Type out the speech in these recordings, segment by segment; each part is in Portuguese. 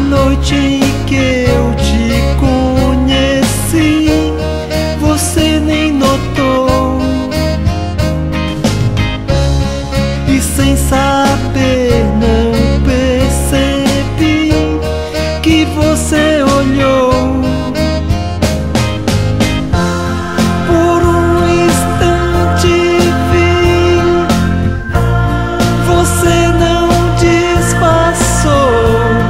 noite em que eu te conheci, você nem notou, e sem saber não percebi que você olhou. Por um instante vi, você não disfarçou,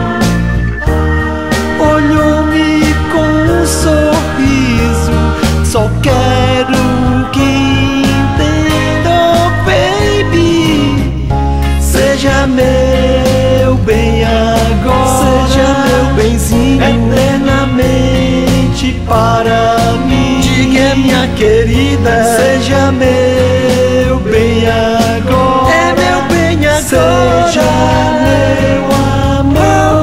olhou-me com um sorriso. Só quero que entenda, oh baby, seja meu bem agora, seja meu benzinho eternamente para mim. Diga, minha querida, seja meu bem agora, é meu bem agora, seja meu amor.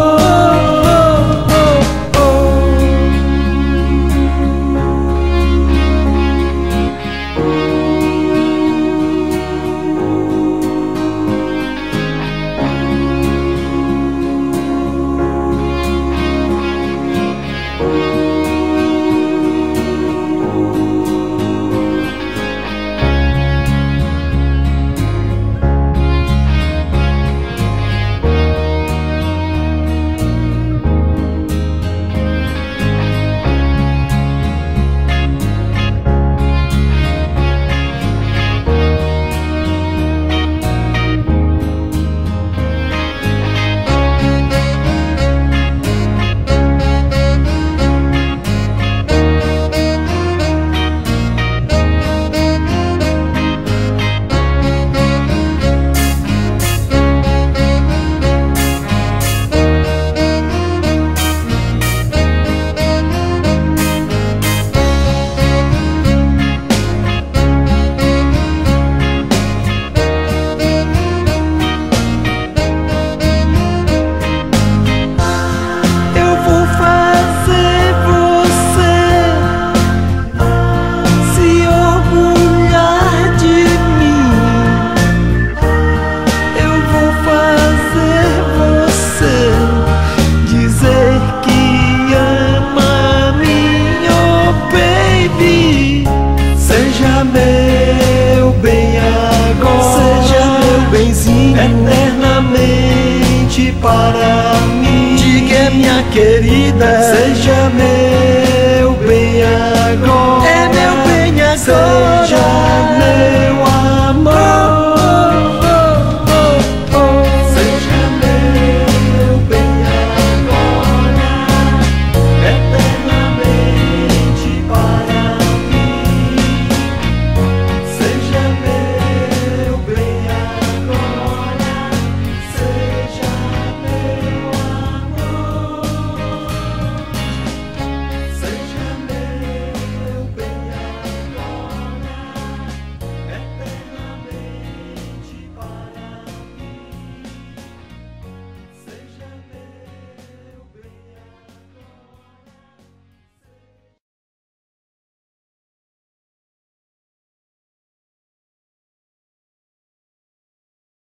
Seja meu bem agora, seja meu benzinho eternamente para mim. Diga, minha querida, seja meu bem agora, é meu bem agora, seja meu